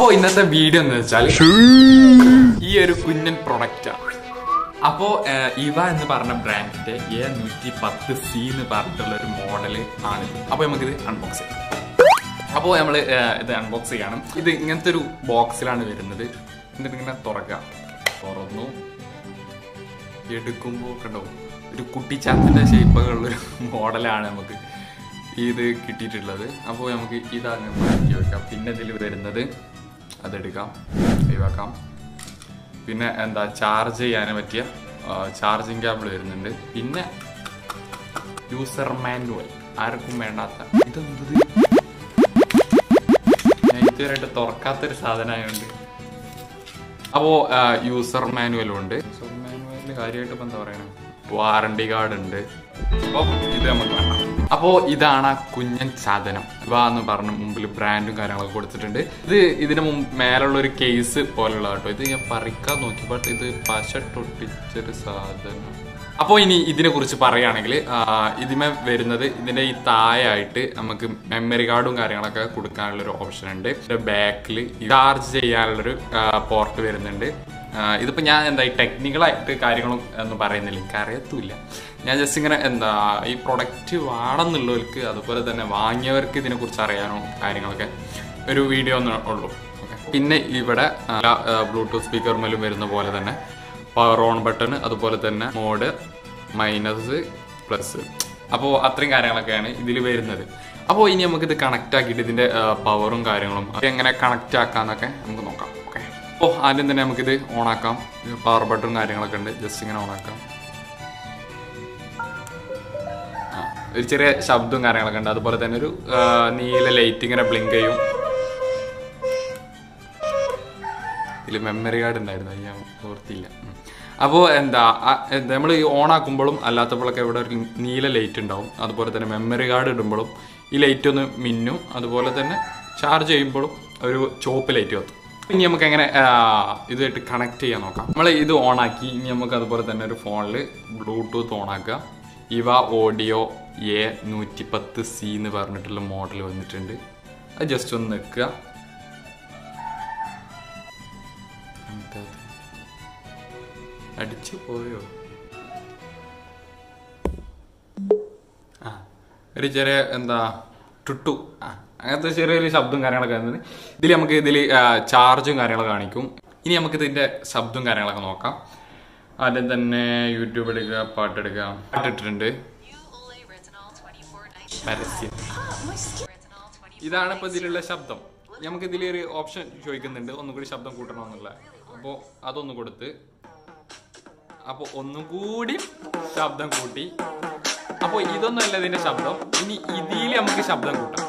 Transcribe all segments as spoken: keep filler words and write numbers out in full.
അപ്പോൾ ഇന്നത്തെ വീഡിയോ എന്ന് വെച്ചാൽ ഈ ഒരു കുഞ്ഞൻ പ്രൊഡക്റ്റാണ്. അപ്പോൾ ഇവ എന്ന് പറഞ്ഞ ബ്രാൻഡിന്റെ എ നൂറ്റി പത്ത് സി എന്ന് പറഞ്ഞിട്ടുള്ള ഒരു മോഡല് ആണ്. അപ്പോൾ നമുക്കിത് അൺബോക്സ് ചെയ്യാം. അപ്പോൾ നമ്മൾ ഇത് അൺബോക്സ് ചെയ്യണം. ഇത് ഇങ്ങനത്തെ ഒരു ബോക്സിലാണ് വരുന്നത്. എന്നിട്ട് ഇങ്ങനെ തുറക്കാം. തുറന്നു എടുക്കുമ്പോൾ കണ്ടോ ഒരു കുട്ടിച്ചാത്തന്റെ ഷേപ്പുകളുള്ളൊരു മോഡലാണ് നമുക്ക് ഇത് കിട്ടിയിട്ടുള്ളത്. അപ്പോൾ നമുക്ക് ഇതങ്ങ് മാറ്റി വെക്കാം. പിന്നെ ഇതിൽ വരുന്നത് അതെടുക്കാം, ഒഴിവാക്കാം. പിന്നെ എന്താ ചാർജ് ചെയ്യാൻ പറ്റിയ ചാർജിങ് കേബിൾ വരുന്നുണ്ട്. പിന്നെ യൂസർ മാനുവൽ, ആർക്കും വേണ്ടാത്ത ഇതെന്തത് ഞാൻ ഇതുവരെയായിട്ട് തുറക്കാത്തൊരു സാധനമായതുകൊണ്ട്. അപ്പോൾ യൂസർ മാനുവലും ഉണ്ട്. യൂസർ മാനുവലിന് കാര്യമായിട്ട് ഇപ്പം എന്താ പറയണേ, വാറണ്ടി കാർഡ് ഉണ്ട്. അപ്പോൾ ഇത് നമുക്ക് വേണം. അപ്പോൾ ഇതാണ് ആ കുഞ്ഞൻ സാധനം. ഇവ എന്ന് പറഞ്ഞ മുമ്പിൽ ബ്രാൻഡും കാര്യങ്ങളൊക്കെ കൊടുത്തിട്ടുണ്ട്. ഇത് ഇതിന് മുമ്പ് മേലുള്ള ഒരു കേസ് പോലുള്ള കേട്ടോ. ഇത് ഞാൻ പറിക്കാൻ നോക്കിയപ്പോൾ ഇത് പശ ടൊട്ടിച്ചൊരു സാധനം. അപ്പോൾ ഇനി ഇതിനെ കുറിച്ച് പറയുകയാണെങ്കിൽ ഇതിമേ വരുന്നത് ഇതിന്റെ ഈ താഴായിട്ട് നമുക്ക് മെമ്മറി കാർഡും കാര്യങ്ങളൊക്കെ കൊടുക്കാനുള്ളൊരു ഓപ്ഷൻ ഉണ്ട്. ബാക്കിൽ ചാർജ് ചെയ്യാനുള്ളൊരു പോർട്ട് വരുന്നുണ്ട്. ഇതിപ്പോ ഞാൻ എന്താ ഈ ടെക്നിക്കലായിട്ട് കാര്യങ്ങളും ഒന്നും പറയുന്നില്ല, എനിക്ക് അറിയത്തുമില്ല. ഞാൻ ജസ്റ്റ് ഇങ്ങനെ എന്താ ഈ പ്രൊഡക്റ്റ് വേണമെന്നുള്ളവർക്ക് അതുപോലെ തന്നെ വാങ്ങിയവർക്ക് ഇതിനെ കുറിച്ച് അറിയാനോ കാര്യങ്ങളൊക്കെ ഒരു വീഡിയോ ഒന്നും ഉള്ളൂ. ഓക്കെ, പിന്നെ ഇവിടെ ബ്ലൂടൂത്ത് സ്പീക്കർ മേലും വരുന്ന പോലെ തന്നെ പവർ ഓൺ ബട്ടൺ, അതുപോലെ തന്നെ മോഡ്, മൈനസ്, പ്ലസ്. അപ്പോൾ അത്രയും കാര്യങ്ങളൊക്കെയാണ് ഇതിൽ വരുന്നത്. അപ്പോൾ ഇനി നമുക്കിത് കണക്ട് ആക്കിയിട്ട് ഇതിന്റെ പവറും കാര്യങ്ങളും എങ്ങനെ കണക്ട് ആക്കാന്നൊക്കെ നമുക്ക് നോക്കാം. ഓക്കെ, അപ്പോൾ ആദ്യം തന്നെ നമുക്കിത് ഓണാക്കാം. പവർ ബട്ടണും കാര്യങ്ങളൊക്കെ ഉണ്ട്. ജസ്റ്റ് ഇങ്ങനെ ഓണാക്കാം. ഒരു ചെറിയ ശബ്ദവും കാര്യങ്ങളൊക്കെ ഉണ്ട്. അതുപോലെ തന്നെ ഒരു നീല ലൈറ്റ് ഇങ്ങനെ ബ്ലിങ്ക് ചെയ്യും. ഇതിൽ മെമ്മറി കാർഡ് ഉണ്ടായിരുന്നു, ഞാൻ ഓർത്തില്ല. അപ്പോൾ എന്താ നമ്മൾ ഈ ഓൺ ആക്കുമ്പോഴും അല്ലാത്തപ്പോഴൊക്കെ ഇവിടെ ഒരു നീല ലൈറ്റ് ഉണ്ടാവും. അതുപോലെ തന്നെ മെമ്മറി കാർഡ് ഇടുമ്പോഴും ഈ ലൈറ്റ് ഒന്ന് മിന്നും. അതുപോലെ തന്നെ ചാർജ് ചെയ്യുമ്പോഴും ഒരു ചുവപ്പ് ലൈറ്റ് കത്തും. ഇനി നമുക്ക് എങ്ങനെ ഇതായിട്ട് കണക്ട് ചെയ്യാൻ നോക്കാം. നമ്മൾ ഇത് ഓണാക്കി ഇനി നമുക്ക് അതുപോലെ തന്നെ ഒരു ഫോണിൽ ബ്ലൂടൂത്ത് ഓണാക്കുക. ഇവ ഓഡിയോ എ നൂറ്റി പത്ത് സി എന്ന് പറഞ്ഞിട്ടുള്ള മോഡൽ വന്നിട്ടുണ്ട്. അത് ജസ്റ്റ് ഒന്ന് നിൽക്കുക. അടിച്ചു പോയോ? ആ ഒരു ചെറിയ എന്താ ടുട്ടു അങ്ങനത്തെ ചെറിയൊരു ശബ്ദം കാര്യങ്ങളൊക്കെ വരുന്നത്. ഇതിൽ നമുക്ക് ഇതിൽ ചാർജും കാര്യങ്ങളൊക്കെ കാണിക്കും. ഇനി നമുക്ക് ഇതിന്റെ ശബ്ദവും കാര്യങ്ങളൊക്കെ നോക്കാം. ആദ്യം തന്നെ യൂട്യൂബ് എടുക്കുക, പാട്ടെടുക്കുക. പാട്ടിട്ടിട്ടുണ്ട്. പരസ്യം. ഇതാണ് ഇപ്പൊ ഇതിലുള്ള ശബ്ദം. നമുക്ക് ഇതിലൊരു ഓപ്ഷൻ ചോദിക്കുന്നുണ്ട്, ഒന്നുകൂടി ശബ്ദം കൂട്ടണമെന്നുള്ള. അപ്പോൾ അതൊന്ന് കൊടുത്ത് അപ്പോൾ ഒന്നും കൂടി ശബ്ദം കൂട്ടി. അപ്പോൾ ഇതൊന്നും അല്ല ഇതിന്റെ ശബ്ദം. ഇനി ഇതിൽ നമുക്ക് ശബ്ദം കൂട്ടാം.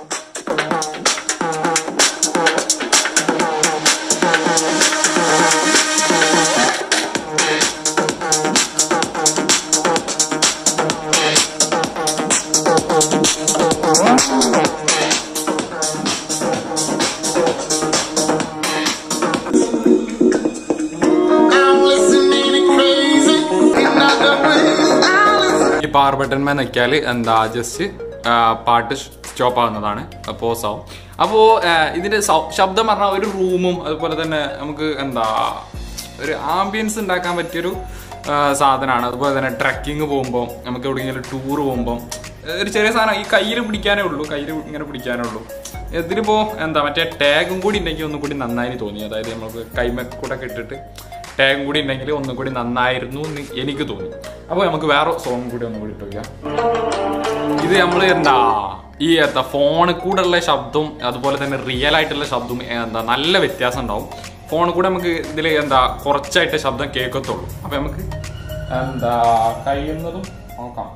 ഈ പവർ ബട്ടൺ നോക്കിയാൽ എന്താ ജസ്റ്റ് പാട്ട് സ്റ്റോപ്പ് ആവുന്നതാണ്, പോസ് ആവും. അപ്പോൾ ഇതിന്റെ ശബ്ദം പറഞ്ഞാൽ ഒരു റൂമും അതുപോലെ തന്നെ നമുക്ക് എന്താ ഒരു ആംബിയൻസ് ഉണ്ടാക്കാൻ പറ്റിയൊരു സാധനമാണ്. അതുപോലെ തന്നെ ട്രക്കിങ് പോകുമ്പോൾ, നമുക്ക് എവിടെയെങ്കിലും ടൂർ പോകുമ്പോൾ ഒരു ചെറിയ സാധനം ഈ കയ്യിൽ പിടിക്കാനേ ഉള്ളൂ, കയ്യിൽ ഇങ്ങനെ പിടിക്കാനേ ഉള്ളൂ. ഇതിലിപ്പോൾ എന്താ മറ്റേ ടാഗും കൂടി ഉണ്ടെങ്കിൽ ഒന്നും കൂടി നന്നായി തോന്നി. അതായത് നമുക്ക് കൈമക്കൂടെ ഇട്ടിട്ട് ടാഗും കൂടി ഉണ്ടെങ്കിൽ ഒന്നും കൂടി നന്നായിരുന്നു എന്ന് എനിക്ക് തോന്നി. അപ്പോൾ നമുക്ക് വേറെ സോങ് കൂടി ഒന്നും കൂടി ഇട്ട് വയ്ക്കാം. ഇത് നമ്മൾ എന്താ ഈ എന്താ ഫോണിൽ കൂടെ ഉള്ള ശബ്ദവും അതുപോലെ തന്നെ റിയൽ ആയിട്ടുള്ള ശബ്ദവും എന്താ നല്ല വ്യത്യാസം ഉണ്ടാവും. ഫോണിൽ കൂടെ നമുക്ക് ഇതിൽ എന്താ കുറച്ചായിട്ട് ശബ്ദം കേൾക്കത്തുള്ളൂ. അപ്പം നമുക്ക് എന്താ കഴിയുന്നതും നോക്കാം.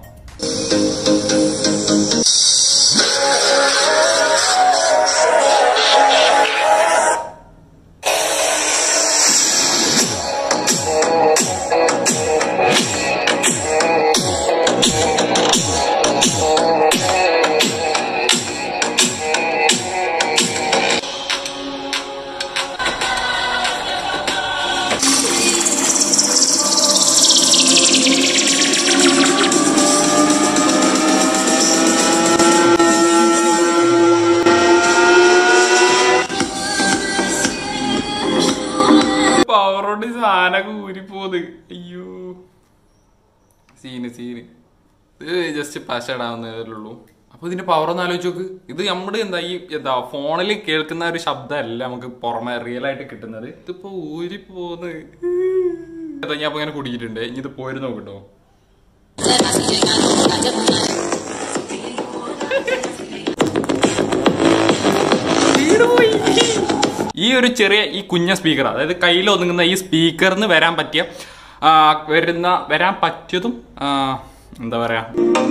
പവറോണ്ട് സാധനമൊക്കെ ഊരിപ്പോത്. അയ്യോ സീന് സീന് ഇത് ജസ്റ്റ് പശടാവുന്നതേ. അപ്പൊ ഇതിന്റെ പവർ ഒന്ന് ആലോചിച്ച് നോക്ക്. ഇത് നമ്മുടെ എന്താ ഈ എന്താ ഫോണിൽ കേൾക്കുന്ന ഒരു ശബ്ദമല്ല നമുക്ക് പുറമെ റിയൽ ആയിട്ട് കിട്ടുന്നത്. ഇതിപ്പോ ഊരി പോന്ന് ഞാൻ അപ്പൊ ഇങ്ങനെ കുടിച്ചിട്ടുണ്ട്. ഇനി ഇത് പോയിരുന്നു നോക്കട്ടോ. ഈ ഒരു ചെറിയ ഈ കുഞ്ഞ സ്പീക്കർ, അതായത് കയ്യിൽ ഒതുങ്ങുന്ന ഈ സ്പീക്കറിന് വരാൻ പറ്റിയ വരുന്ന വരാൻ പറ്റിയതും എന്താ പറയാ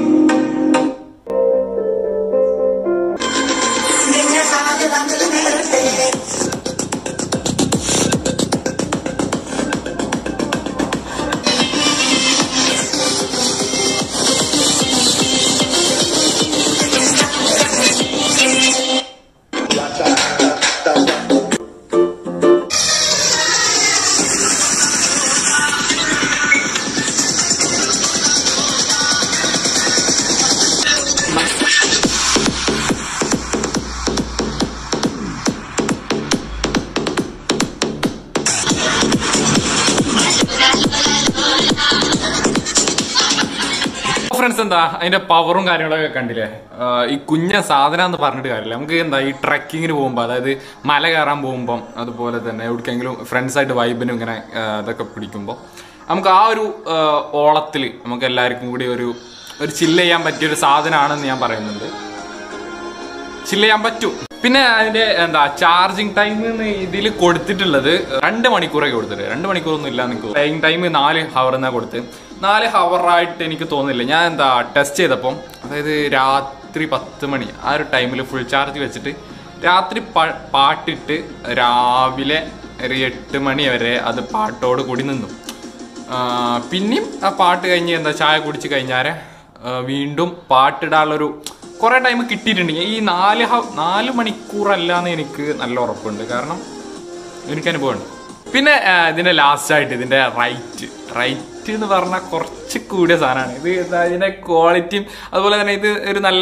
ഫ്രണ്ട്സ്. എന്താ അതിന്റെ പവറും കാര്യങ്ങളൊക്കെ കണ്ടില്ലേ? ഈ കുഞ്ഞ സാധനം എന്ന് പറഞ്ഞിട്ട് കാര്യമില്ല. നമുക്ക് എന്താ ഈ ട്രക്കിങ്ങിന് പോകുമ്പോൾ, അതായത് മല കയറാൻ പോകുമ്പം, അതുപോലെ തന്നെ എവിടേക്കെങ്കിലും ഫ്രണ്ട്സായിട്ട് വൈബിനും ഇങ്ങനെ ഇതൊക്കെ പിടിക്കുമ്പോൾ നമുക്ക് ആ ഒരു ഓളത്തിൽ നമുക്ക് എല്ലാവർക്കും കൂടി ഒരു ഒരു ചില്ല് ചെയ്യാൻ പറ്റിയൊരു സാധനമാണെന്ന് ഞാൻ പറയുന്നുണ്ട്. ചില്ല് ചെയ്യാൻ പറ്റും. പിന്നെ അതിന്റെ എന്താ ചാർജിങ് ടൈം ഇതിൽ കൊടുത്തിട്ടുള്ളത് രണ്ട് മണിക്കൂറൊക്കെ കൊടുത്തിട്ട് രണ്ട് മണിക്കൂറൊന്നും ഇല്ല. നിങ്ങൾക്ക് ടൈം ടൈം നാല് ഹവർ എന്നാ കൊടുത്ത്. നാല് ഹവറായിട്ട് എനിക്ക് തോന്നുന്നില്ല. ഞാൻ എന്താ ടെസ്റ്റ് ചെയ്തപ്പം, അതായത് രാത്രി പത്ത് മണി ആ ഒരു ടൈമിൽ ഫുൾ ചാർജ് വെച്ചിട്ട് രാത്രി പാട്ടിട്ട് രാവിലെ ഒരു എട്ട് മണി വരെ അത് പാട്ടോട് കൂടി നിന്നു. പിന്നെയും ആ പാട്ട് കഴിഞ്ഞ് എന്താ ചായ കുടിച്ച് കഴിഞ്ഞാൽ വീണ്ടും പാട്ടിടാനുള്ളൊരു കുറേ ടൈം കിട്ടിയിട്ടുണ്ടെങ്കിൽ ഈ നാല് ഹ നാല് മണിക്കൂറല്ലാന്ന് എനിക്ക് നല്ല ഉറപ്പുണ്ട്. കാരണം എനിക്ക് അനുഭവമുണ്ട്. പിന്നെ ഇതിന്റെ ലാസ്റ്റ് ആയിട്ട് ഇതിന്റെ റൈറ്റ് റൈറ്റ് എന്ന് പറഞ്ഞാൽ കുറച്ച് കൂടിയ സാധനമാണ് ഇത്. ഇതിന്റെ ക്വാളിറ്റിയും അതുപോലെ തന്നെ ഇത് ഒരു നല്ല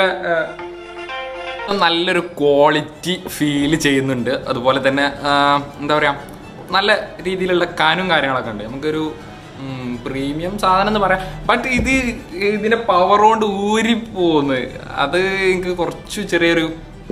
നല്ലൊരു ക്വാളിറ്റി ഫീൽ ചെയ്യുന്നുണ്ട്. അതുപോലെ തന്നെ എന്താ പറയാ നല്ല രീതിയിലുള്ള കാനും കാര്യങ്ങളൊക്കെ ഉണ്ട്. നമുക്കൊരു പ്രീമിയം സാധനം എന്ന് പറയാം. ബട്ട് ഇത് ഇതിന്റെ പവർ കൊണ്ട് ഊരിപ്പോന്ന് അത് എനിക്ക് കുറച്ച് ചെറിയൊരു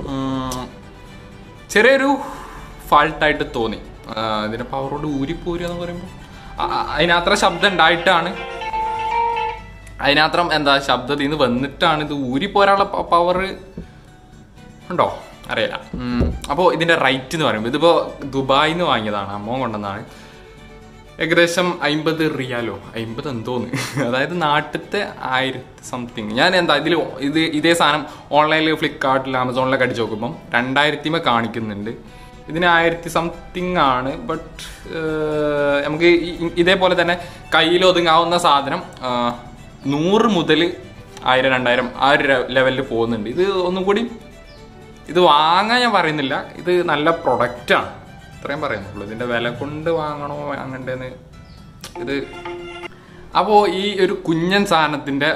ചെറിയൊരു ഫാൾട്ടായിട്ട് തോന്നി. ഇതിന്റെ പവർ കൊണ്ട് ഊരിപ്പോരുക എന്ന് പറയുമ്പോൾ അതിനത്ര ശബ്ദം ഉണ്ടായിട്ടാണ്, അതിനത്രം എന്താ ശബ്ദത്തിൽ നിന്ന് വന്നിട്ടാണ് ഇത് ഊരിപ്പോരാനുള്ള പവർ ഉണ്ടോ അറിയില്ല. അപ്പോൾ ഇതിന്റെ റേറ്റ് എന്ന് പറയുമ്പോൾ ഇതിപ്പോ ദുബായിൽ നിന്ന് വാങ്ങിയതാണ്, അമ്മ കൊണ്ടുവന്നാണ്. ഏകദേശം അമ്പത് റിയാലോ അമ്പത് എന്തോന്ന്, അതായത് നാട്ടിലത്തെ ആയിരത്തി സംതിങ്. ഞാൻ എന്താ ഇതിൽ ഇത് ഇതേ സാധനം ഓൺലൈനിൽ ഫ്ലിപ്കാർട്ടിൽ ആമസോണിലൊക്കെ അടിച്ച് നോക്കുമ്പം രണ്ടായിരത്തിമ കാണിക്കുന്നുണ്ട്. ഇതിന് ആയിരത്തി സംതിങ് ആണ്. ബട്ട് നമുക്ക് ഇതേപോലെ തന്നെ കയ്യിൽ ഒതുങ്ങാവുന്ന സാധനം നൂറ് മുതൽ ആയിരം രണ്ടായിരം ആ ഒരു ലെവലിൽ പോകുന്നുണ്ട്. ഇത് ഒന്നും കൂടി ഇത് വാങ്ങാൻ ഞാൻ പറയുന്നില്ല, ഇത് നല്ല പ്രൊഡക്റ്റാണ്, ഇത്രയും പറയുന്നുള്ളൂ. ഇതിന്റെ വില കൊണ്ട് വാങ്ങണോ വാങ്ങണ്ടേന്ന് ഇത്. അപ്പോൾ ഈ ഒരു കുഞ്ഞൻ സാധനത്തിന്റെ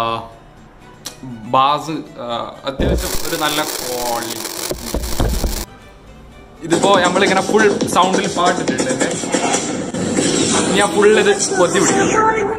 ബാസ് അത്യാവശ്യം ഒരു നല്ല ക്വാളിറ്റി. ഇതിപ്പോ നമ്മളിങ്ങനെ ഫുൾ സൗണ്ടിൽ പാട്ടിട്ടുണ്ട്. ഞാൻ ഫുൾ ഇത് കൊത്തി പിടിക്കും.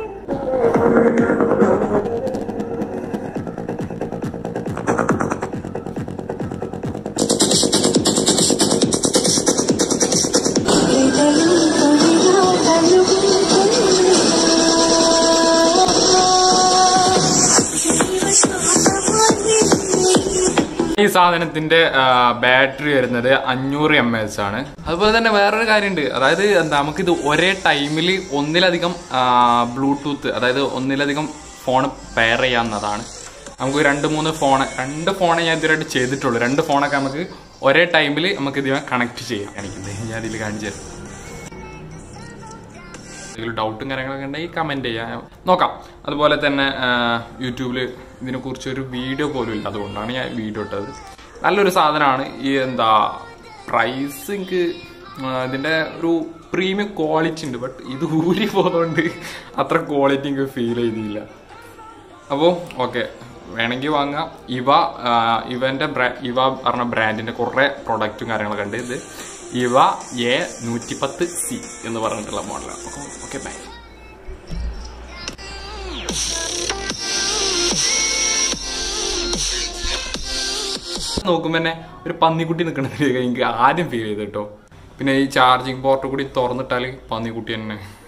ഈ സാധനത്തിന്റെ ബാറ്ററി വരുന്നത് അഞ്ഞൂറ് എം എച്ച് ആണ്. അതുപോലെ തന്നെ വേറൊരു കാര്യമുണ്ട്, അതായത് എന്താ നമുക്കിത് ഒരേ ടൈമിൽ ഒന്നിലധികം ബ്ലൂടൂത്ത്, അതായത് ഒന്നിലധികം ഫോൺ പെയർ ചെയ്യാവുന്നതാണ്. നമുക്ക് രണ്ട് മൂന്ന് ഫോൺ രണ്ട് ഫോണേ ഞാൻ ഇതുവരെയായിട്ട് ചെയ്തിട്ടുള്ളൂ. രണ്ട് ഫോണൊക്കെ നമുക്ക് ഒരേ ടൈമിൽ നമുക്ക് ഇതിനെ കണക്ട് ചെയ്യാം. എനിക്കിത് ഞാൻ ഇതിൽ കാണിച്ചു തരാം. എന്തെങ്കിലും ഡൗട്ടും കാര്യങ്ങളൊക്കെ ഉണ്ടെങ്കിൽ കമന്റ് ചെയ്യാം, നോക്കാം. അതുപോലെ തന്നെ യൂട്യൂബിൽ ഇതിനെക്കുറിച്ച് ഒരു വീഡിയോ പോലും ഇല്ല, അതുകൊണ്ടാണ് ഞാൻ വീഡിയോ ഇട്ടത്. നല്ലൊരു സാധനമാണ്. ഈ എന്താ പ്രൈസ് എനിക്ക് ഇതിന്റെ ഒരു പ്രീമിയം ക്വാളിറ്റി ഉണ്ട്, ബട്ട് ഇത് ഊരി പോകുന്നതുകൊണ്ട് അത്ര ക്വാളിറ്റി എനിക്ക് ഫീൽ ചെയ്തില്ല. അപ്പോൾ ഓക്കെ, വേണമെങ്കിൽ വാങ്ങാം. ഇവ ഇവന്റെ ഇവ പറഞ്ഞ ബ്രാൻഡിന്റെ കുറേ പ്രൊഡക്റ്റും കാര്യങ്ങളൊക്കെ ഉണ്ട്. ഇത് ഇവ എ നൂറ്റി പത്ത് സി എന്ന് പറഞ്ഞിട്ടുള്ള മോഡലാണ്. അപ്പോൾ ഓക്കെ ബൈ. നോക്കുമ്പോൾ തന്നെ ഒരു പന്നിക്കുട്ടി നിൽക്കണ എനിക്ക് ആദ്യം ഫീൽ ചെയ്ത് കേട്ടോ. പിന്നെ ഈ ചാർജിങ് പോർട്ട് കൂടി തുറന്നിട്ടാൽ പന്നിക്കുട്ടി തന്നെ